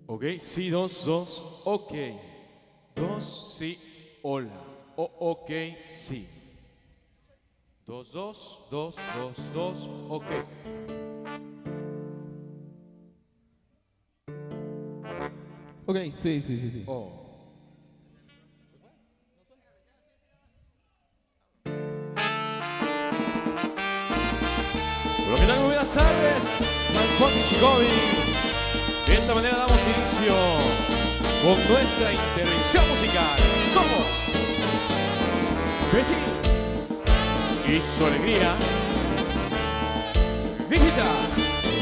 Ok, sí, dos, dos, ok. Dos, sí, hola. Ok, sí. Dos, dos, dos, dos, dos, ok. Ok, sí, sí, sí, sí. Oh. Bueno, ¿qué tal? Muy buenas tardes, San Juan Michicovi. De esta manera damos inicio con nuestra intervención musical. Somos Betty y su alegría digital.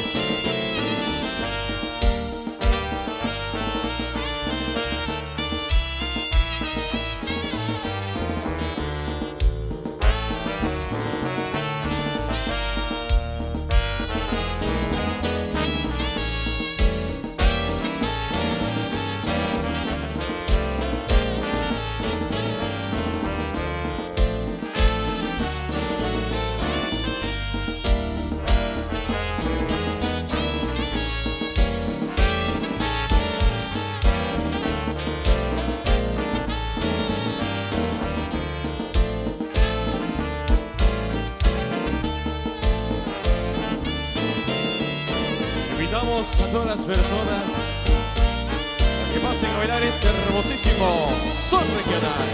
Invitamos a todas las personas a que pasen a bailar este hermosísimo son regional.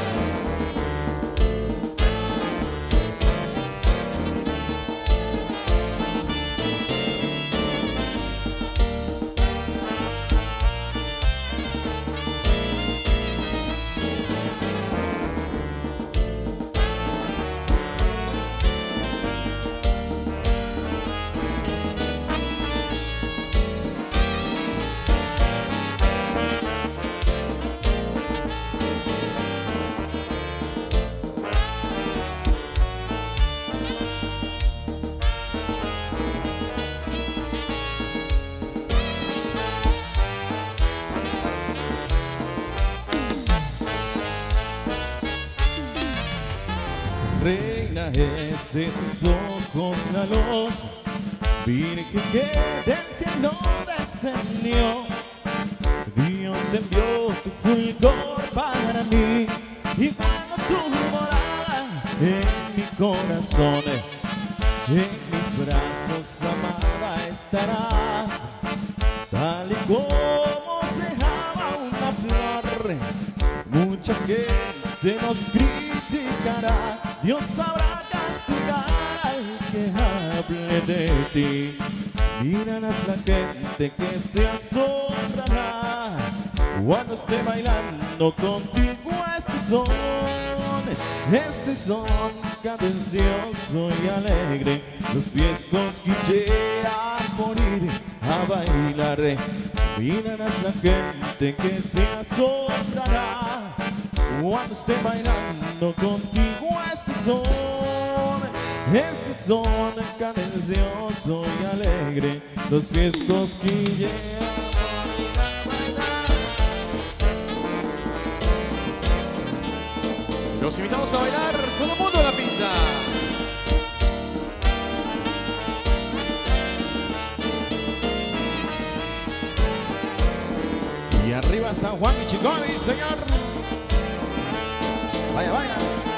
Reina es de tus ojos la luz, virgen que del cielo descendió. Dios envió tu fulgor para mí y cuando tu morada en mi corazón, en mis brazos amada estarás, tal y como se ama una flor. Mucha gente nos criticará, Dios sabrá castigar al que hable de ti. Mirarás la gente que se asombrará cuando esté bailando contigo este son cadencioso y alegre. Los pies cosquillean por ir a bailar. Mirarás la gente que se asombrará cuando esté bailando contigo este son cadencioso y alegre. Los pies cosquillean. Los invitamos a bailar todo el mundo en la pista. Y arriba San Juan Michicovi, señor. Vaya, vaya.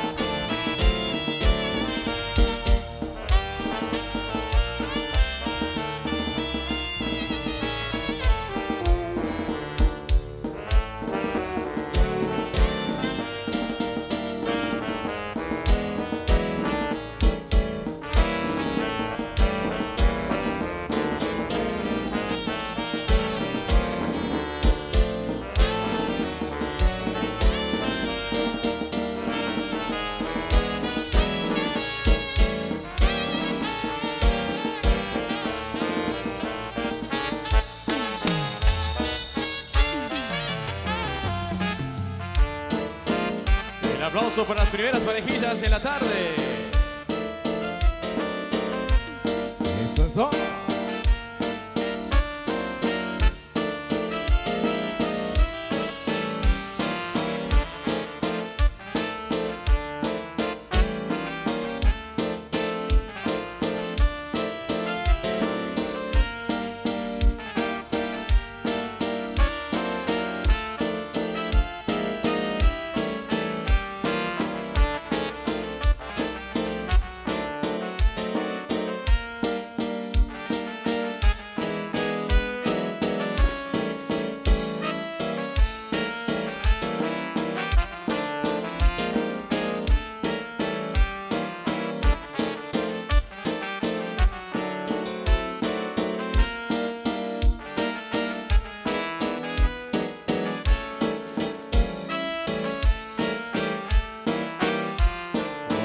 Un aplauso para las primeras parejitas en la tarde. Esas son.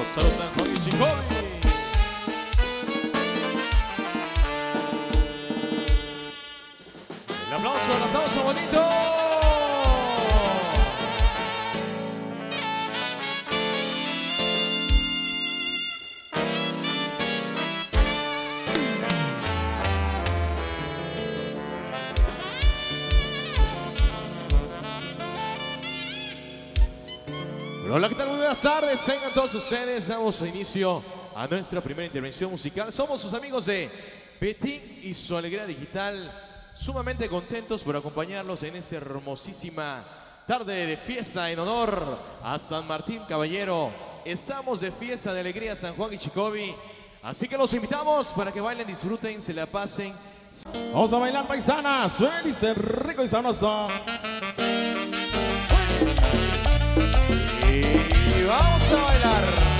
a los San Juan y Chicobi. El aplauso bonito. Hola, ¿qué tal? Muy buenas tardes, tengan todos ustedes. Damos inicio a nuestra primera intervención musical. Somos sus amigos de Betín y su Alegría Digital, sumamente contentos por acompañarlos en esta hermosísima tarde de fiesta en honor a San Martín Caballero. Estamos de fiesta de alegría San Juan y Chicobi, así que los invitamos para que bailen, disfruten, se la pasen. Vamos a bailar, paisana. Suena y dice rico y sabroso. Y vamos a bailar.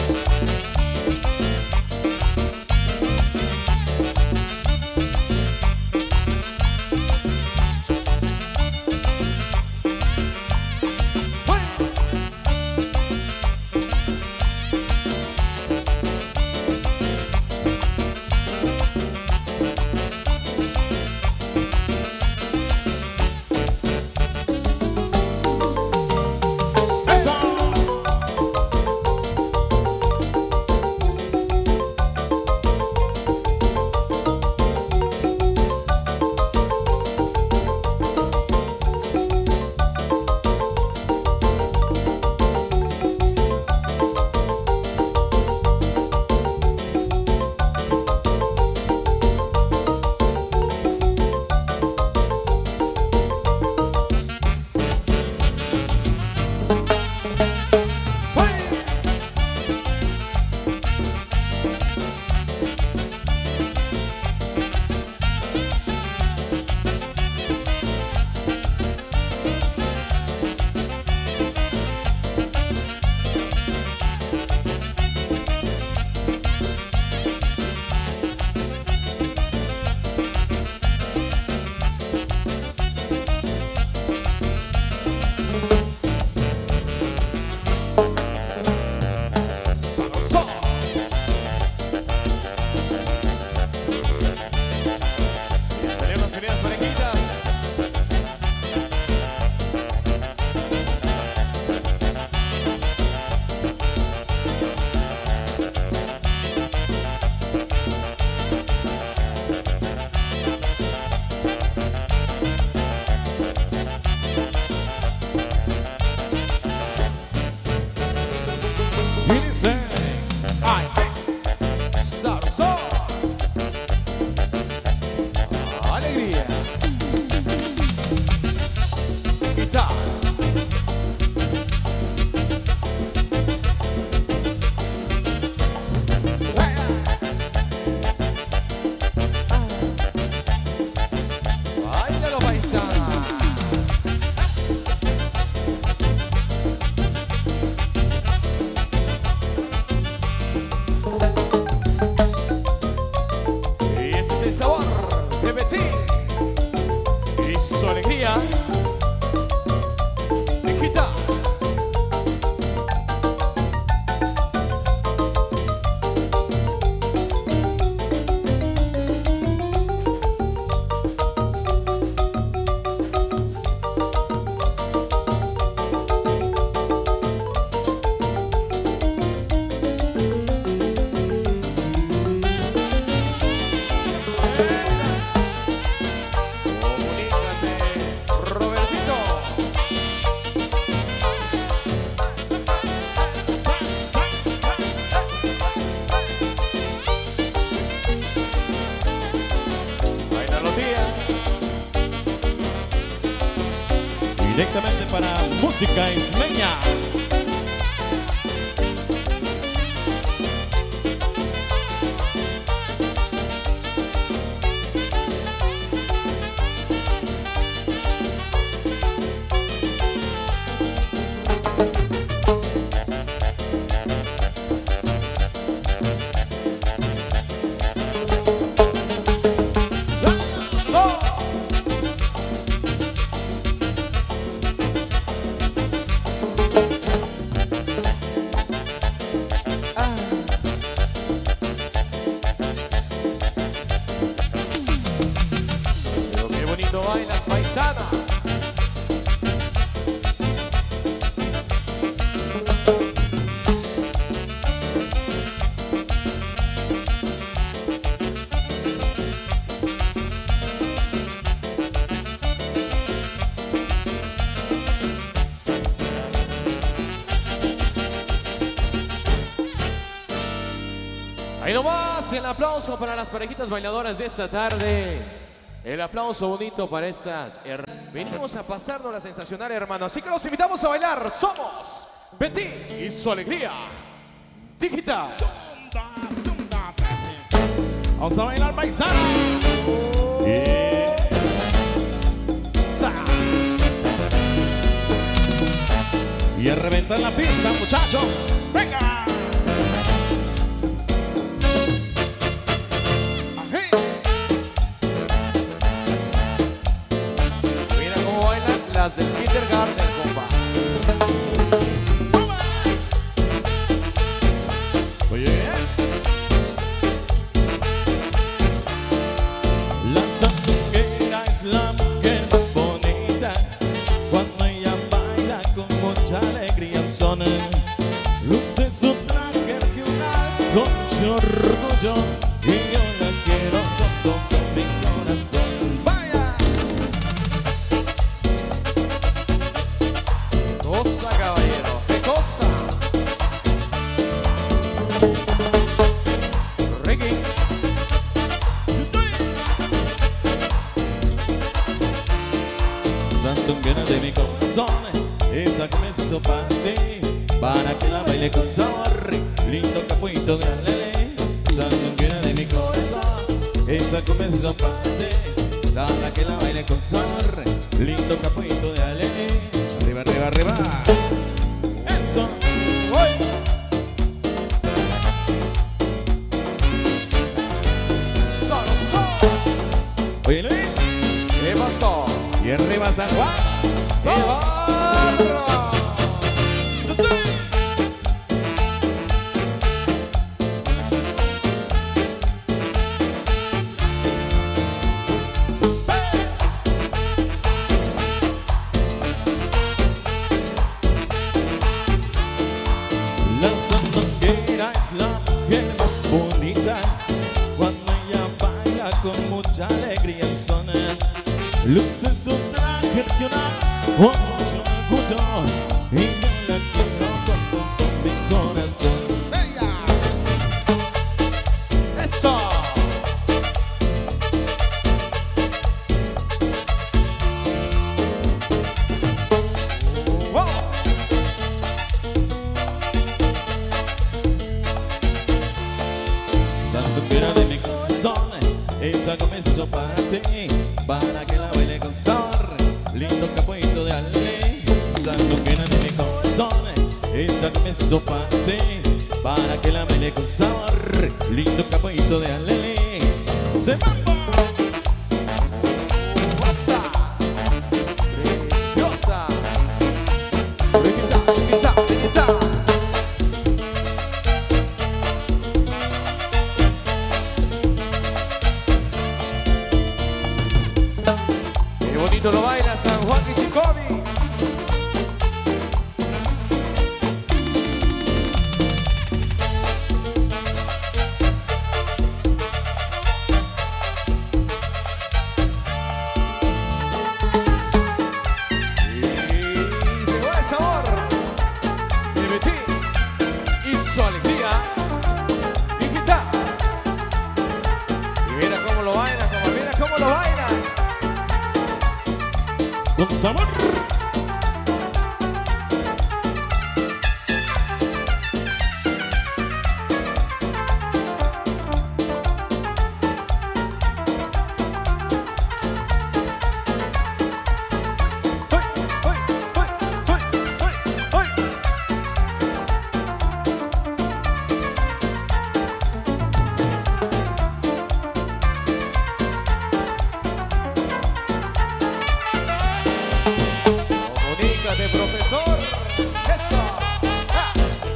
Alegría. Guitarra. Báilalo, paisana. Y ese es el sabor de Betín y su alegría digital. Directamente para Música Ismeña. nomás el aplauso para las parejitas bailadoras de esta tarde. El aplauso bonito para estas. Venimos a pasarnos la sensacional, hermano. Así que los invitamos a bailar. Somos Betty y su alegría digital. Vamos a bailar, paisana. Y a reventar la pista, muchachos. ¡Venga! Mira cómo bailan las del kindergarten, compa. Oye, la sandunguera es la mujer más bonita. Cuando ella baila con mucha alegría son luce su traje regional con mucho orgullo, y yo la quiero con todo mi corazón. ¡Vaya! Cosa, caballero, qué cosa. Reggae. Sandunguera de mi corazón, esa que me hizo para que la baile con sabor, lindo capuito de alele. Sandunguera de mi corazón, esa que me hizo para que la baile con sabor, lindo capuito de alele. Arriba, arriba, arriba. Eso. ¡Voy! Solo, solo. Oye, Luis. ¿Qué pasó? Y arriba San Juan. ¡Qué barro! La sandunguera es la mujer más bonita. Cuando ella baila con mucha alegría en zona, luce su traje regional con mucho orgullo, y yo la quiero con todo mi corazón. ¡Eso! ¡Wow! Sandunguera de mi corazón, esa comienza hizo para que la baile con sabor, lindo capuito de ale. Sandunguera de mi corazón, esa comienza hizo para que la baile con sabor, lindo capuito de ale. Se mambo. ¡Pasa! ¡Preciosa! ¡Riquita, riquita, riquita! ¡Qué bonito lo baila San Juan Quichicobi! Y llegó el sabor de Betty y su alegría digital. Y mira cómo lo baila, mira cómo lo baila. Con sabor. Comunícate, profesor. Eso. ¡Ah!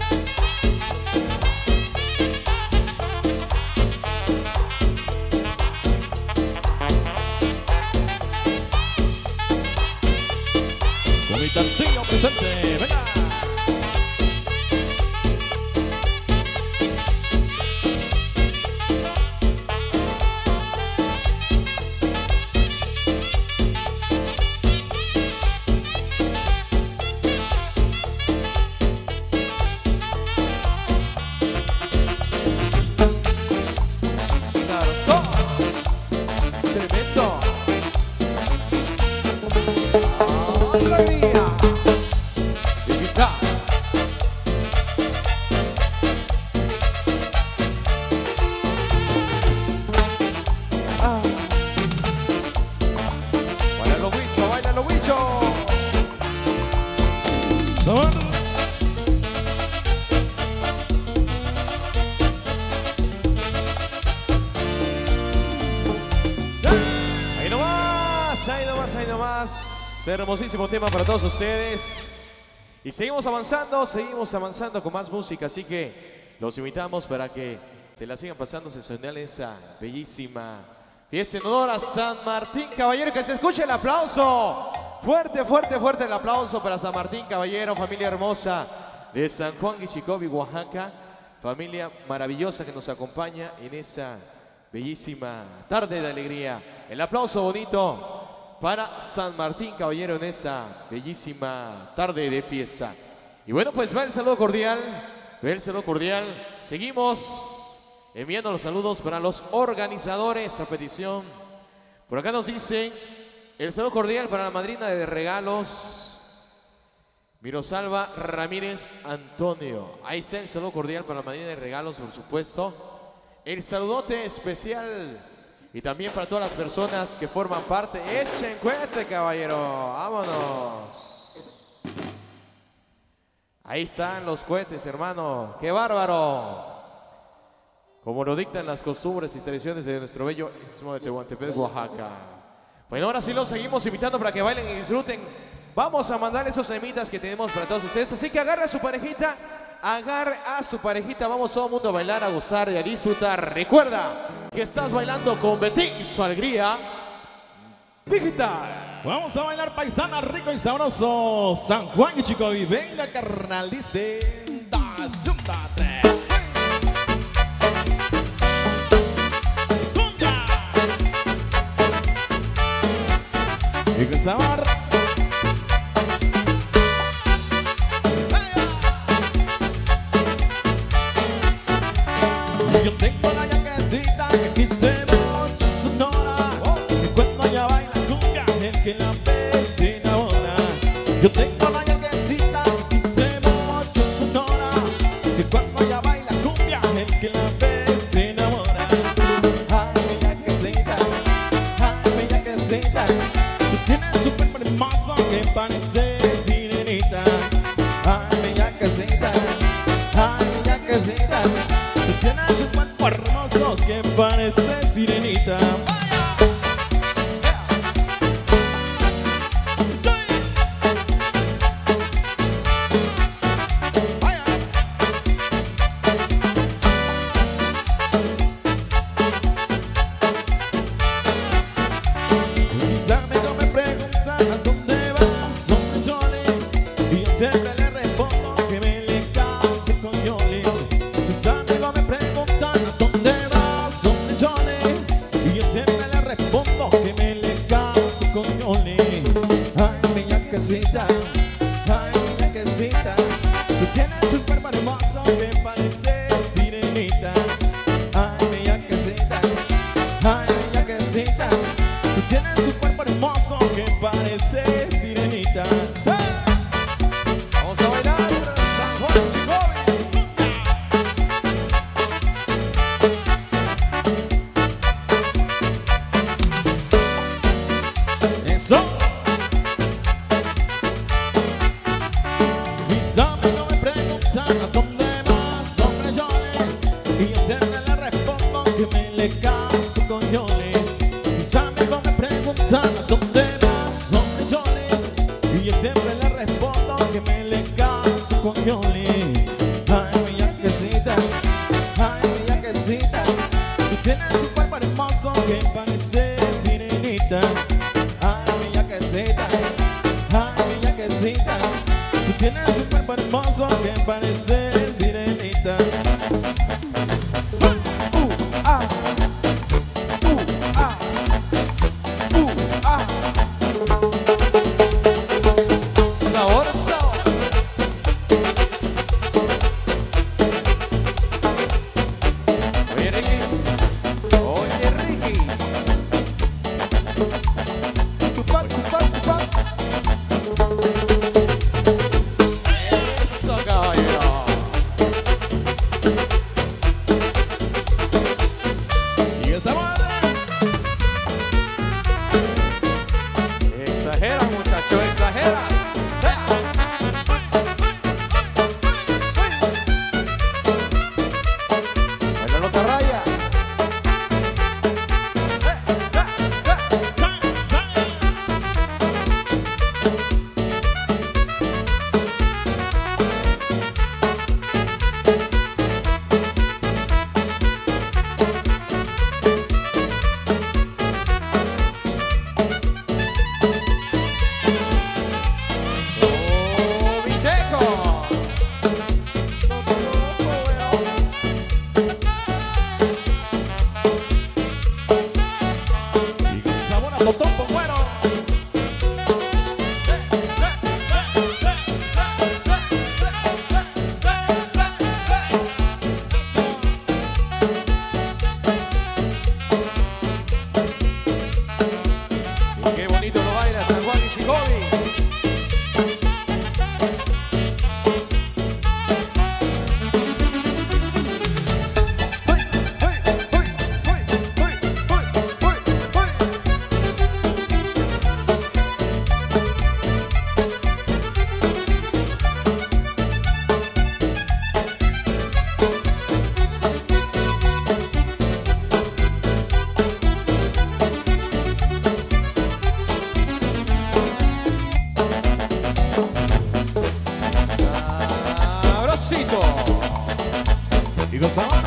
Con mi tancillo presente. Venga. sabor. Ahí nomás, ahí nomás, ahí nomás. Hermosísimo tema para todos ustedes. Y seguimos avanzando con más música. Así que los invitamos para que se la sigan pasando sensacional esa bellísima fiesta en honor a San Martín Caballero. Que se escuche el aplauso. Fuerte, fuerte, fuerte el aplauso para San Martín Caballero, familia hermosa de San Juan Guichicovi, Oaxaca. Familia maravillosa que nos acompaña en esa bellísima tarde de alegría. El aplauso bonito para San Martín Caballero en esa bellísima tarde de fiesta. Y bueno, pues va el saludo cordial, va el saludo cordial. Seguimos enviando los saludos para los organizadores a petición. Por acá nos dicen el saludo cordial para la madrina de regalos, Mirosalva Ramírez Antonio. Ahí está el saludo cordial para la madrina de regalos, por supuesto. El saludote especial y también para todas las personas que forman parte. Echen cuente, caballero. Vámonos. Ahí están los cohetes, hermano. ¡Qué bárbaro! Como lo dictan las costumbres y tradiciones de nuestro bello istmo de Tehuantepec, Oaxaca. Bueno, ahora sí los seguimos invitando para que bailen y disfruten. Vamos a mandar esos semitas que tenemos para todos ustedes. Así que agarre a su parejita. Agarre a su parejita, vamos todo el mundo a bailar, a gozar y a disfrutar. Recuerda que estás bailando con Betín y su alegría digital. Vamos a bailar paisana, rico y sabroso. San Juan Guichicovi, venga carnal, dice. Das, zumba, tres. ¡Cumbia! Y con sabor. Yo tengo la yaquecita que quise mucho en Sonora, que cuando ella baila cumbia, el que la ve se enamora. Yo tengo la yaquecita que quise mucho en Sonora, que cuando ella baila cumbia, el que la ve se enamora. Ay, mi yaquecita, tú tienes un cuerpo hermoso que parece sirenita. Ay, mi yaquecita, tú tienes un cuerpo hermoso que parece sirenita. Mis amigos me preguntan a dónde vas, hombre Yoli, y yo siempre les respondo que me le case con Yolis. Mis amigos me preguntan a dónde vas, hombre Yoli, y yo siempre les respondo que me le caso con Yoli. Ay, mi yaquecita, tú tienes un cuerpo hermoso que parece sirenita. Ay, mi yaquecita, tú tienes un cuerpo hermoso que parece sirenita. ¡Sí! Vamos a bailar San Juan Guichicovi. Eso. Mis amigos me preguntan a dónde vas, hombre Yolis, y yo siempre les respondo que me le caso con Yolis. Mis amigos me preguntan a dónde vas, hombre Yolis, y yo siempre les respondo que me le caso con Yolis. Ay, mi yaquecita, tú tienes un cuerpo hermoso que parece sirenita. Ay, mi yaquecita, tú tienes un cuerpo hermoso que parece sirenita. Sabor, sabor. Oye, Ricky. Oye, Ricky. Eso, caballero. Y esa madre. Exageras, muchacho, exageras. con sabor.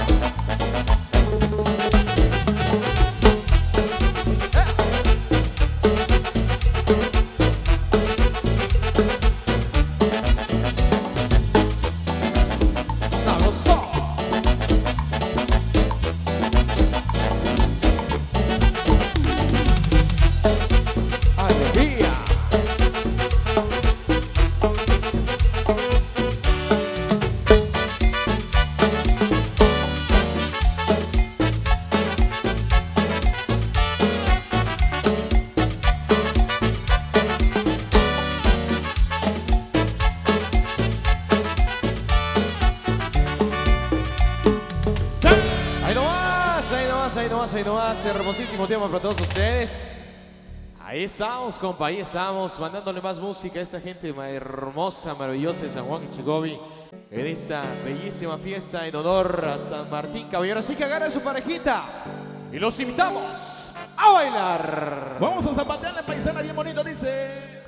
Ahí nomás, hermosísimo tema para todos ustedes. Ahí estamos, compa, ahí estamos, mandándole más música a esa gente hermosa, maravillosa de San Juan Quichigobi en esta bellísima fiesta en honor a San Martín Caballero. Así que agarren su parejita y los invitamos a bailar. Vamos a zapatearle, paisana, bien bonito, dice.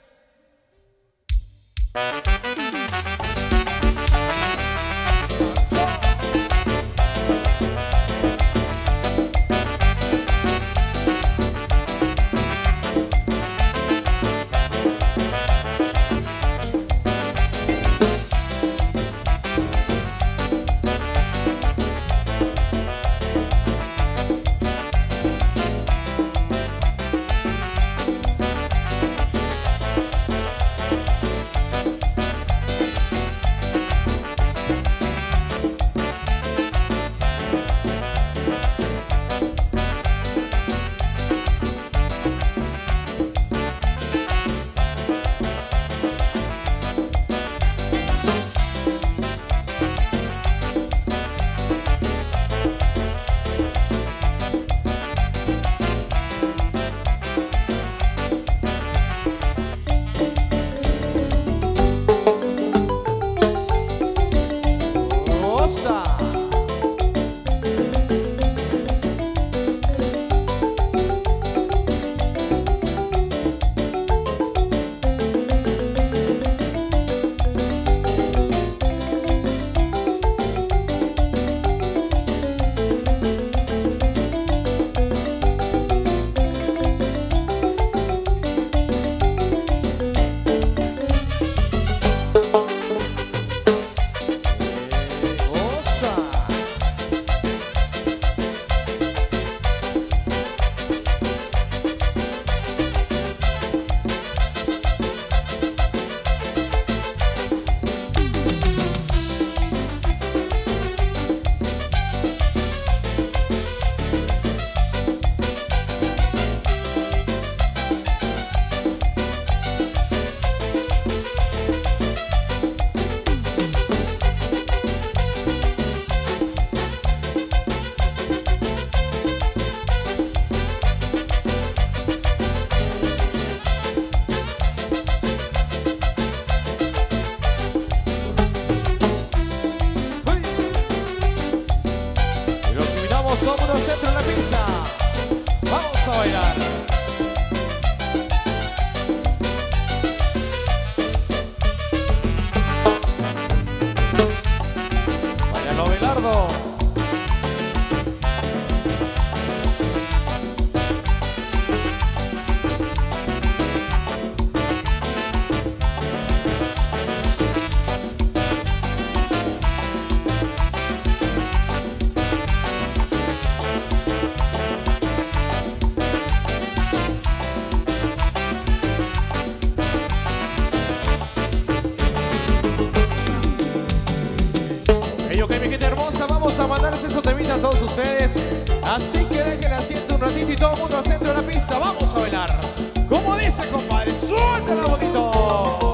Vámonos centro en la pista. Vamos a bailar. Váyalo, Belardo. Ok, mi gente hermosa, vamos a mandarles esos temitas a todos ustedes. Así que dejen asiento un ratito y todo el mundo al centro de la pista. Vamos a bailar. Como dice, compadre, suéltala bonito.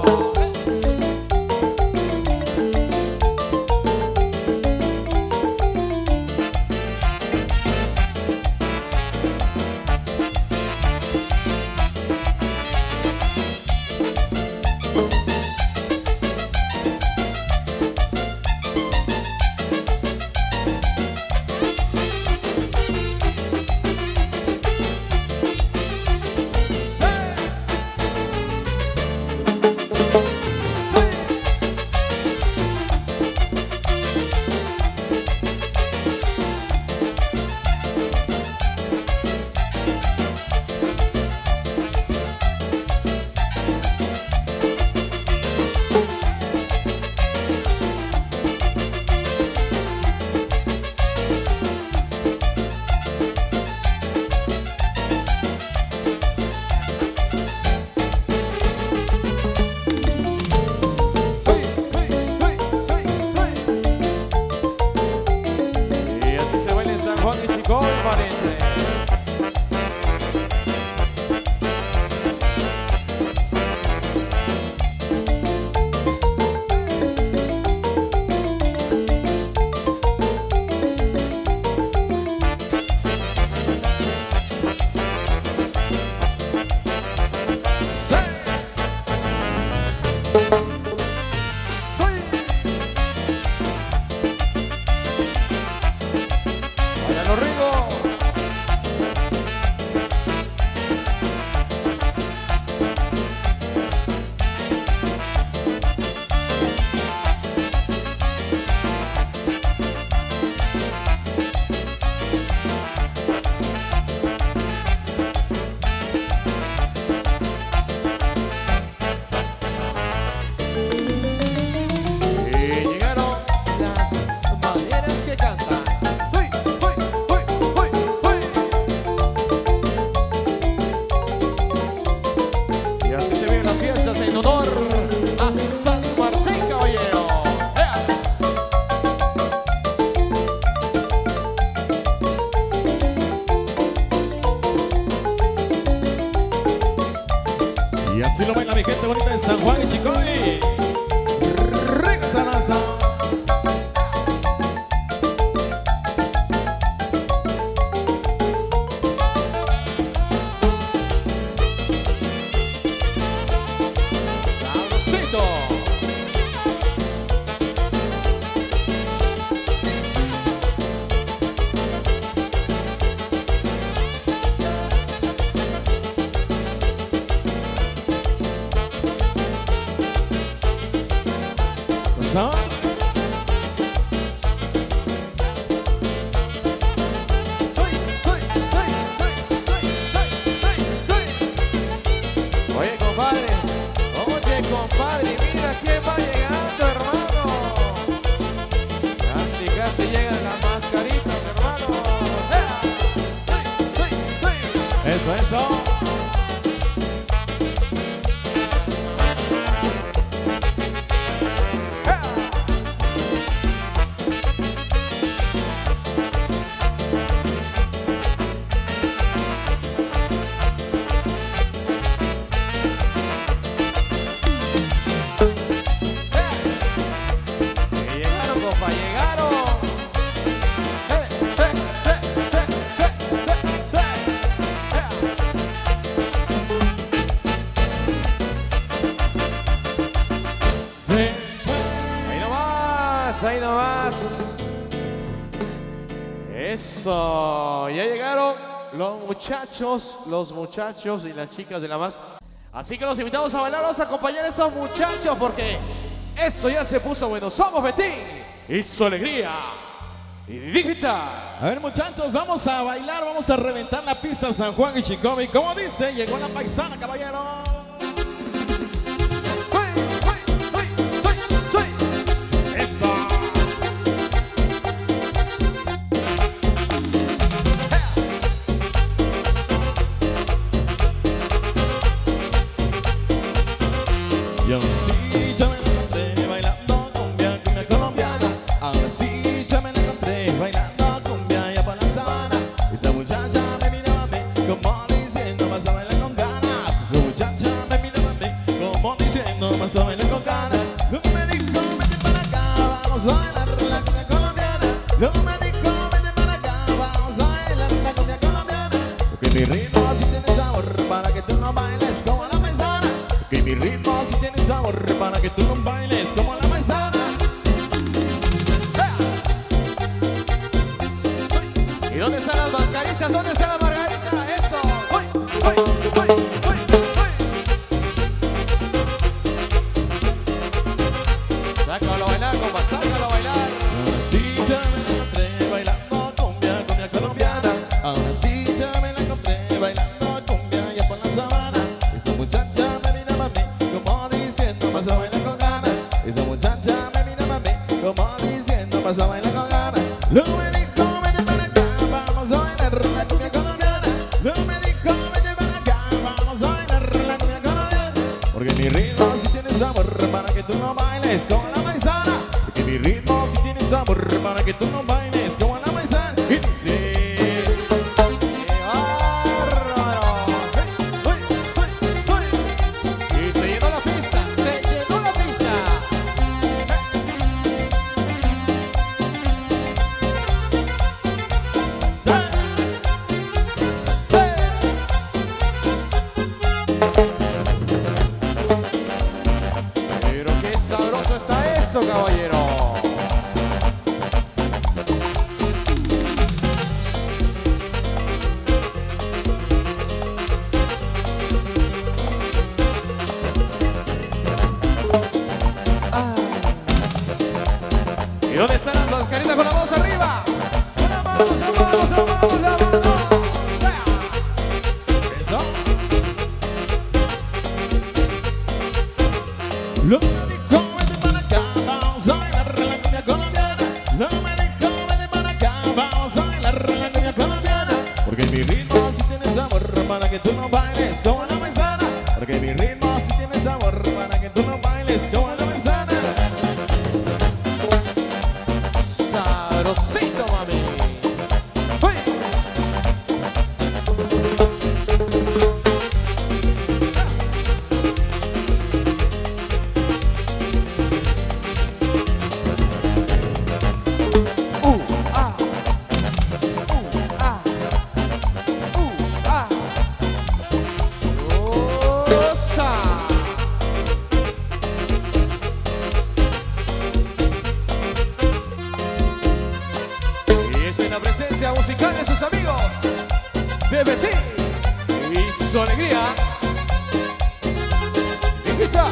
en honor a San Martín, caballero. ¡Ea! Y así lo baila mi gente bonita de San Juan y Chicoy. Rica salsa. Sabrosito. ¿No? Oye, compadre. Oye, compadre. Mira quién va llegando, hermano. Casi, casi llegan las mascaritas, hermano. Eso, eso. Ahí nomás. Eso. Ya llegaron los muchachos y las chicas de la más. Así que los invitamos a bailar, vamos a acompañar a estos muchachos porque esto ya se puso bueno. Somos Betín y su alegría y digital. A ver, muchachos, vamos a bailar, vamos a reventar la pista San Juan y Chicobi. Como dice, llegó la paisana, caballero. Y ahora sí ya me la encontré bailando cumbia, cumbia colombiana. Ahora sí ya me la encontré bailando cumbia ya para la sabana. Esa muchacha me miraba a mí como diciendo vas a bailar con ganas. Esa muchacha me miraba a mí como diciendo vas a bailar con ganas. Luego me dijo vete para acá, vamos a bailar la cumbia colombiana. Luego me dijo vete para acá, vamos a bailar la cumbia colombiana. Porque mi ritmo sí tiene sabor para que tú no bailes como la paisana. Porque mi ritmo sí tiene sabor para que tú no bailes como la paisana. ¿Y dónde están las mascaritas? ¿Dónde están las margaritas? Eso. Sácalo a bailar, compa, sácalo a bailar. Ahora sí ya me la encontré bailando cumbia, cumbia colombiana. Ahora sí ya me la encontré bailando cumbia ya por la sabana. Esa muchacha me miraba a mí como diciendo vas a bailar con ganas. Esa muchacha me miraba a mí como diciendo vas a bailar con ganas. Luego me dijo vete para acá, vamos a bailar la cumbia colombiana. Luego me dijo vete para acá, vamos a bailar la cumbia colombiana. Porque mi ritmo sí tiene sabor para que tú no bailes como la paisana. Porque mi ritmo sí tiene sabor para que tú no bailes como la paisana. Y dice Y se llenó la pista, se llenó la pista. Pero qué sabroso está eso, caballero. ¿Y dónde están las mascaritas con la voz arriba? ¡La mano, la mano, la mano, la mano! ¿Eso? Lo me dijo vete para acá, vamos a bailar la cumbia colombiana. Lo me dijo vete para acá, vamos a bailar la cumbia colombiana. Porque mi ritmo sí tiene sabor para que tú no bailes como la paisana. Porque mi ritmo sí tiene sabor para tú no bailes como la manzana. Sabrosito, mami. ¡Uy! Musical de sus amigos de Betín y su alegría. Hijita,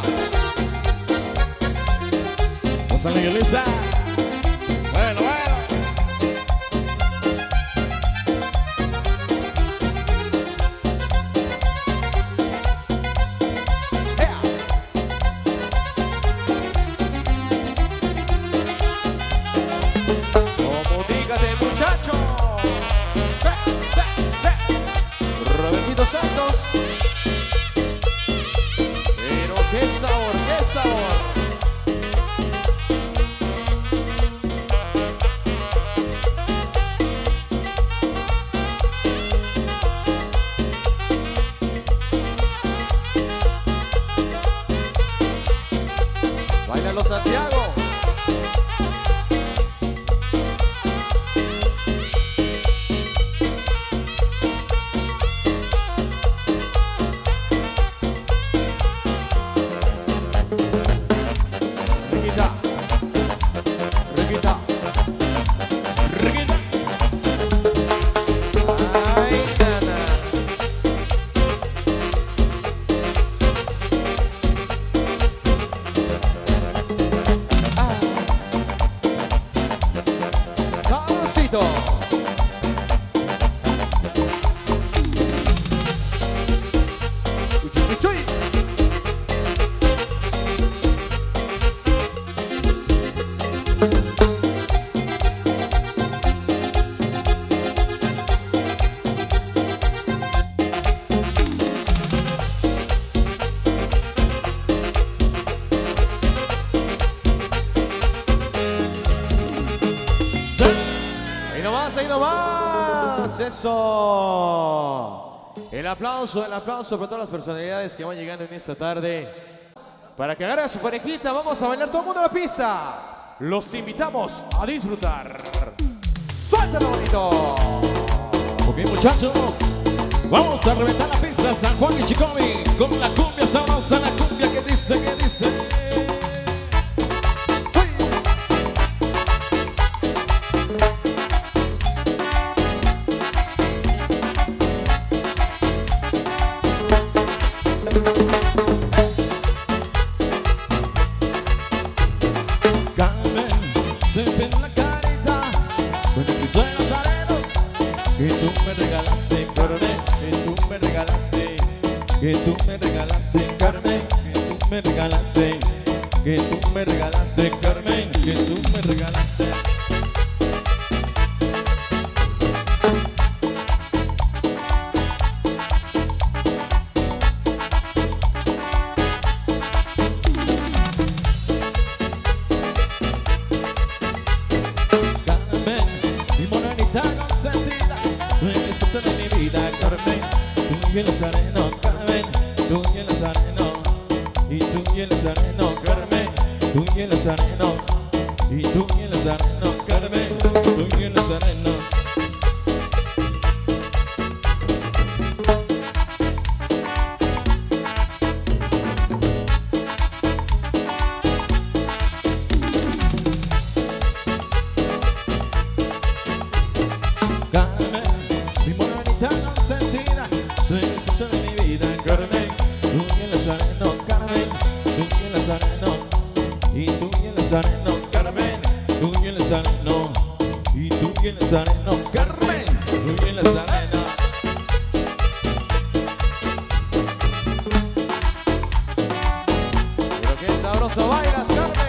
Vamos a la iglesia. Bueno, bueno. comunícate, muchacho. Robertito Santos. Pero qué sabor, qué sabor. Báilalo, Santiago. Riquita, riquita, riquita. Ay, nana. Saborcito. Uy, uy, uy. Ahí nomás, eso. El aplauso para todas las personalidades que van llegando en esta tarde. Para que agarre a su parejita, vamos a bailar todo el mundo a la pista. Los invitamos a disfrutar. ¡Suéltalo, bonito! Ok, muchachos, vamos a reventar la pista San Juan y Chicobi con la cumbia sabrosa, la cumbia que dice, que dice. Se ve en la carita con el piso de Nazareno que tú me regalaste, Carmen, que tú me regalaste, que tú me regalaste, Carmen, que tú me regalaste, que tú me regalaste, Carmen, que tú me regalaste. De mi vida, Carmen, tú y el Nazareno, Carmen, tú y el Nazareno, y tú y el Nazareno, Carmen, tú y el Nazareno, y tú y el Nazareno, Carmen, tú y el Nazareno. Mi morenita consentida, tú eres puta de mi vida, Carmen, tú y el Nazareno, Carmen, tú y el Nazareno, y tú y el Nazareno, Carmen, tú y el Nazareno, y tú y el Nazareno, Carmen, tú y el Nazareno. Pero qué sabroso bailas, Carmen.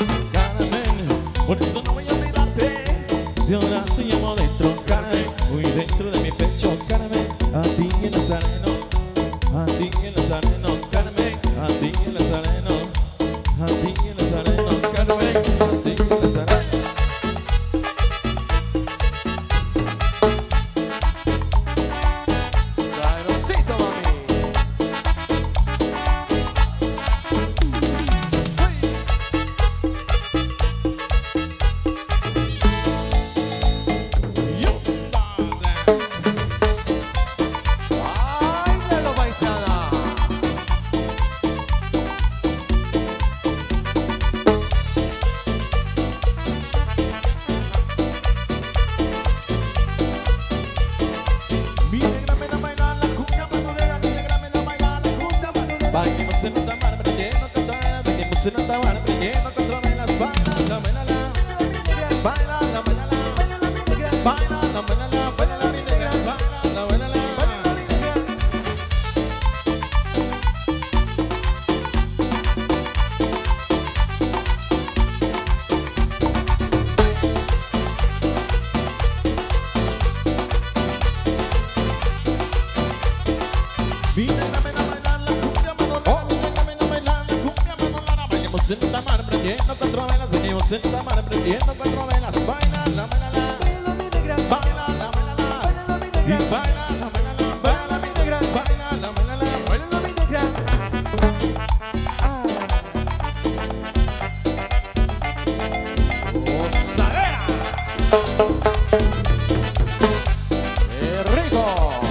Por eso no voy a olvidarte, si ahora te llamo dentro, Carmen, uy, dentro de mi pecho, Carmen, a ti el nazareno, a ti el nazareno, Carmen, a ti el nazareno, a ti el nazareno, Carmen, a ti el nazareno. Sabrosito, mami. ¡Báilalo, paisana! Mi negra me la baila la cumbia bandolera, mi negra me la baila la cumbia bandolera. Bailemos en un tamar brilleno contra velas, bailemos en un tamar brilleno contra velas. Baila la, baila la, baila la, baila la, baila la, mi negra. Baila la, baila la, baila la, mi negra. Baila la, baila la, baila la, mi negra. Mi negra me la baila la cumbia manolera, mi negra me la baila la cumbia manolera. Bailemos en un tamar prendiendo cuatro velas, venimos en un tamar prendiendo cuatro velas. Baila la, baila la, baila mi negra. Baila la, baila la, baila mi negra. Y baila la, baila la, baila mi negra. Baila la, baila la, baila mi negra. ¡Gozadera! ¡Qué rico!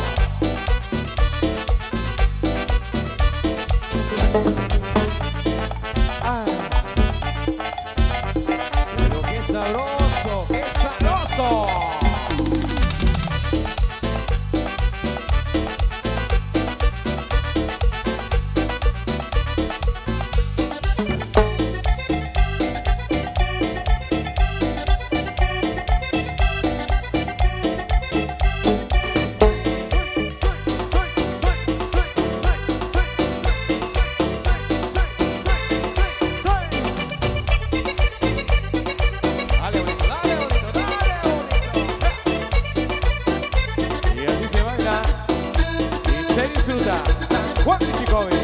Pero qué sabroso, qué sabroso. Dale, bonito, dale, bonito, dale, bonito. Y así se baila y se disfruta. San Juan de Chicobi.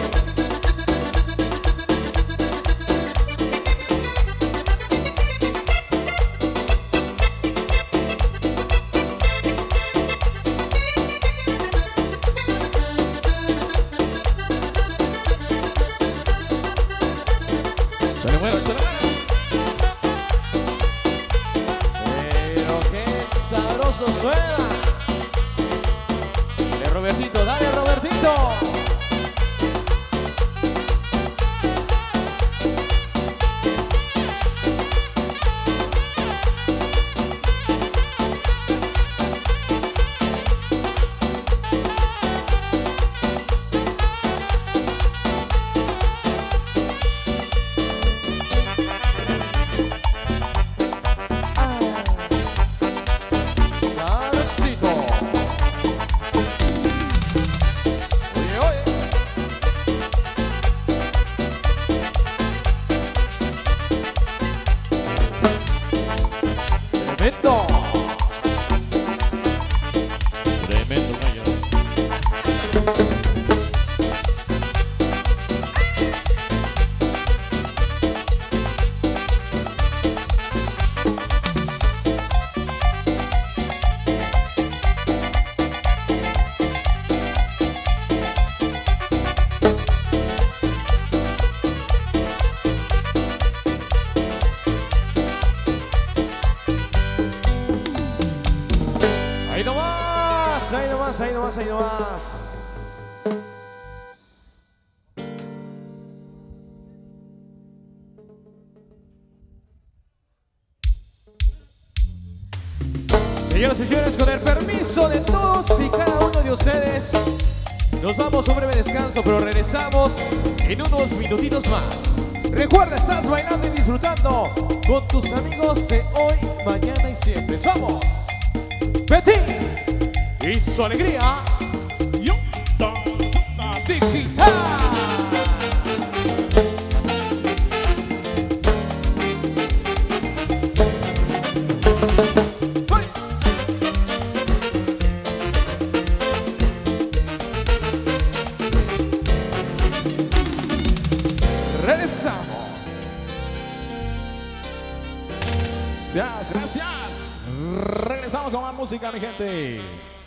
Chale bueno, chale bueno. Pero qué sabroso suena. Dale, Robertito, dale, Robertito. Sabrosito. Oye, oye. Tremendo. Tremendo gallo. Ahí nomás, ahí nomás, ahí nomás, ahí nomás. Señoras y señores, con el permiso de todos y cada uno de ustedes, nos vamos a un breve descanso, pero regresamos en unos minutitos más. Recuerda, estás bailando y disfrutando con tus amigos de hoy, mañana y siempre. Somos Betty y su alegría digital. música, mi gente.